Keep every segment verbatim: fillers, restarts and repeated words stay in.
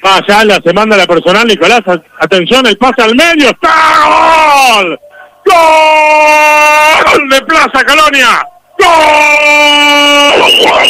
Ah, ya la se manda la personal, Nicolás. Atención, el pase al medio. ¡Está! ¡Gol! ¡Gol de Plaza Colonia! ¡Gol!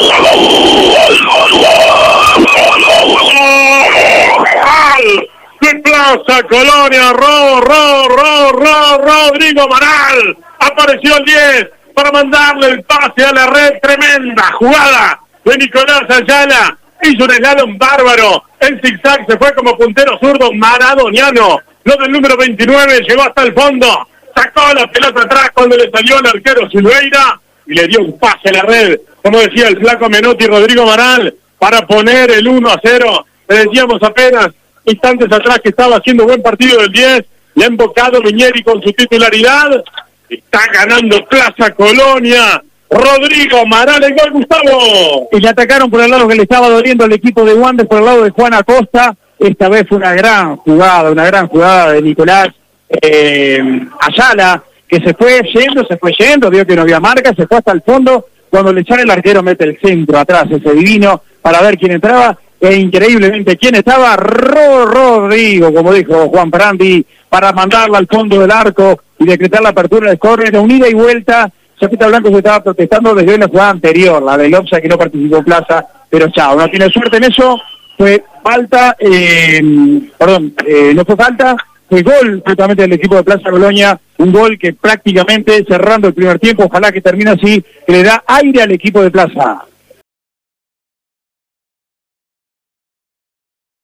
De Plaza Colonia, Ro, Ro, Ro, Ro, Rodrigo Maral. Apareció el diez para mandarle el pase a la red. Tremenda jugada de Nicolás Ayala. Hizo un slalom bárbaro. El zigzag se fue como puntero zurdo maradoniano. Lo del número veintinueve llegó hasta el fondo. Sacó la pelota atrás cuando le salió el arquero Silveira y le dio un pase a la red. Como decía el flaco Menotti, Rodrigo Maral, para poner el uno a cero. Le decíamos apenas instantes atrás que estaba haciendo buen partido del diez. Le ha embocado Miñeri con su titularidad. Está ganando Plaza Colonia. Rodrigo Maral, el gol, Gustavo. Y le atacaron por el lado que le estaba doliendo al equipo de Wander, por el lado de Juan Acosta. Esta vez fue una gran jugada, una gran jugada de Nicolás eh, Ayala, que se fue yendo, se fue yendo, vio que no había marca, se fue hasta el fondo. Cuando le echaron el arquero mete el centro atrás, ese divino, para ver quién entraba. E increíblemente, ¿quién estaba? Ro Rodrigo, como dijo Juan Prandi, para mandarla al fondo del arco y decretar la apertura del córner, unida y vuelta. Chapita Blanco se estaba protestando desde una jugada anterior, la del Opsa, que no participó Plaza, pero chao, no tiene suerte en eso. Fue falta, eh, perdón, eh, no fue falta, fue gol justamente del equipo de Plaza Colonia, un gol que prácticamente cerrando el primer tiempo, ojalá que termine así, que le da aire al equipo de Plaza.